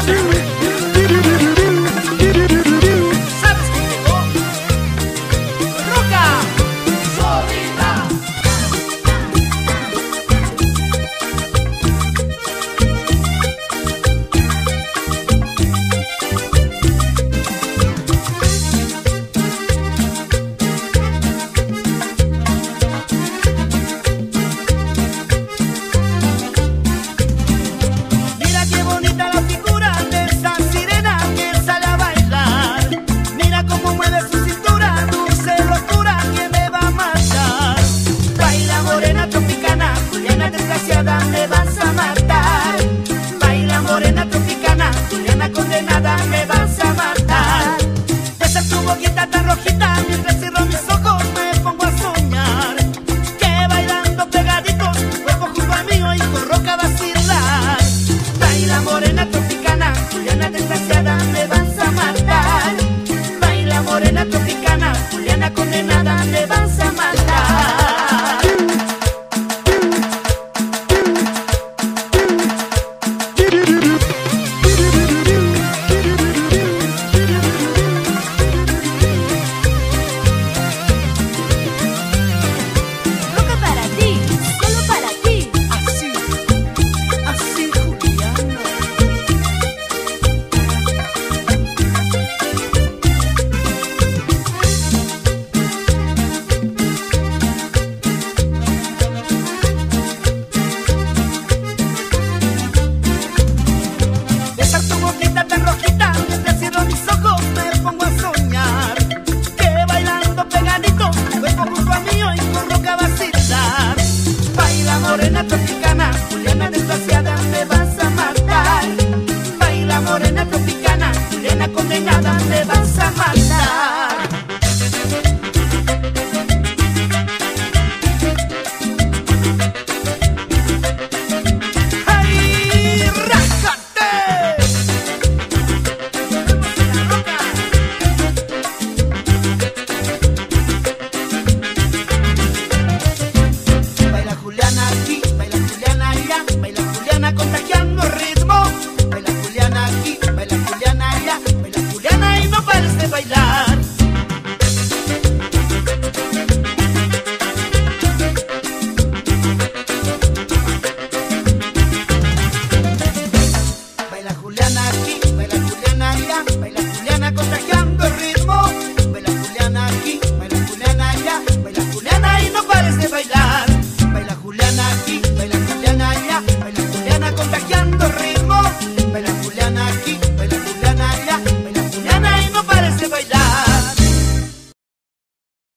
Me vas a matar. Baila morena tropicana, Juliana condenada, me vas a matar. Besa tu boquita tan rojita, mientras cierro mis ojos me pongo a soñar que bailando pegaditos, tu cuerpo junto al mío y con roca a vacilar. Baila morena tropicana, Juliana desgraciada, me vas a matar. Baila morena tropicana, Juliana condenada, me vas a matar. Morena tropicana, Juliana desgraciada, me vas a matar. Baila morena tropicana, Juliana condenada, me vas a matar. ¡Ay, rájate! Baila Juliana aquí, baila Juliana allá, baila Juliana contagiando ritmo. Baila Juliana aquí, baila Juliana allá, baila Juliana y no pares de bailar. Baila Juliana aquí, baila Juliana allá, baila Juliana contagiando ritmo. Baila Juliana aquí, baila Juliana allá, baila Juliana y no pares de bailar. Baila Juliana aquí, baila Juliana allá, baila Juliana contagiando ritmo. Baila Juliana aquí, baila